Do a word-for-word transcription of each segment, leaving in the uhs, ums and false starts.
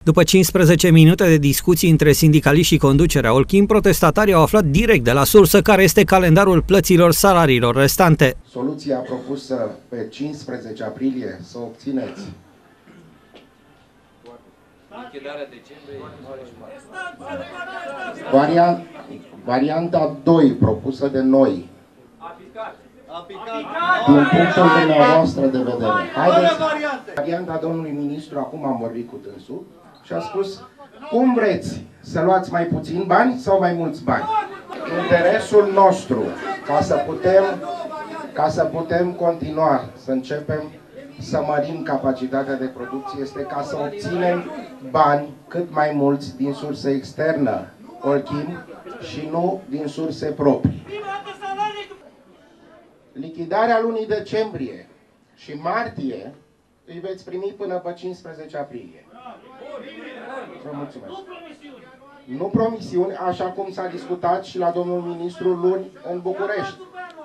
După cincisprezece minute de discuții între sindicaliști și conducerea Olchim, protestatarii au aflat direct de la sursă care este calendarul plăților salariilor restante. Soluția propusă pe cincisprezece aprilie să obțineți Variant, varianta doi propusă de noi din punctul dumneavoastră de vedere. Haideți, varianta domnului ministru, acum am vorbit cu dânsul și a spus: cum vreți, să luați mai puțin bani sau mai mulți bani? Interesul nostru, ca să putem, ca să putem continua, să începem să mărim capacitatea de producție, este ca să obținem bani cât mai mulți din surse externă, Olchim, și nu din surse proprii. Lichidarea lunii decembrie și martie îi veți primi până pe cincisprezece aprilie. Vă mulțumesc. Nu promisiuni, așa cum s-a discutat și la domnul ministru luni în București.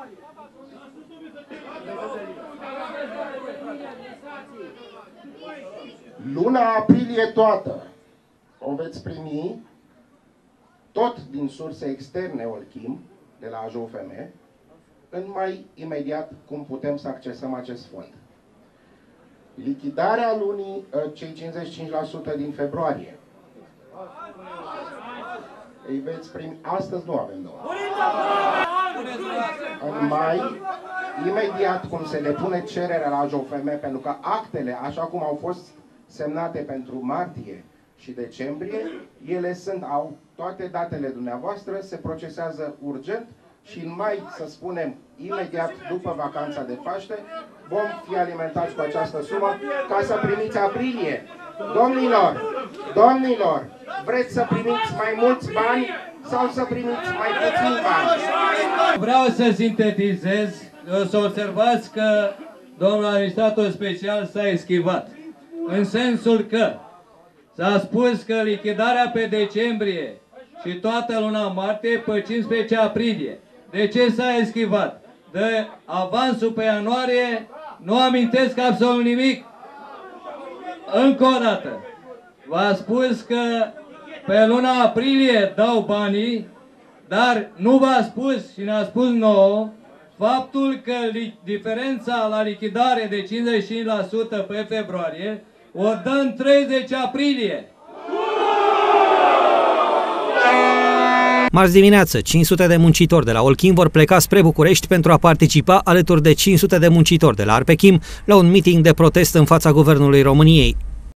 Luna aprilie toată o veți primi tot din surse externe Olchim, de la A J O F M, în mai imediat cum putem să accesăm acest fond. Lichidarea lunii, cei cincizeci și cinci la sută din februarie, îi veți primi, astăzi nu avem două. În mai, imediat cum se depune cererea la A J O F M, pentru că actele, așa cum au fost semnate pentru martie și decembrie, ele sunt, au toate datele dumneavoastră, se procesează urgent și în mai, să spunem, imediat după vacanța de Paște, vom fi alimentați cu această sumă ca să primiți aprilie. Domnilor, domnilor, vreți să primiți mai mulți bani sau să primiți mai puțini bani? Vreau să sintetizez, o să observați că domnul administrator special s-a eschivat. În sensul că s-a spus că lichidarea pe decembrie și toată luna martie pe cincisprezece aprilie. De ce s-a eschivat? De avansul pe ianuarie nu amintesc absolut nimic. Încă o dată, v-a spus că pe luna aprilie dau banii, dar nu v-a spus și ne-a spus nouă faptul că diferența la lichidare de cincizeci și cinci la sută pe februarie o dăm treizeci aprilie. Marți dimineață, cinci sute de muncitori de la Olchim vor pleca spre București pentru a participa alături de cinci sute de muncitori de la Arpechim la un meeting de protest în fața Guvernului României.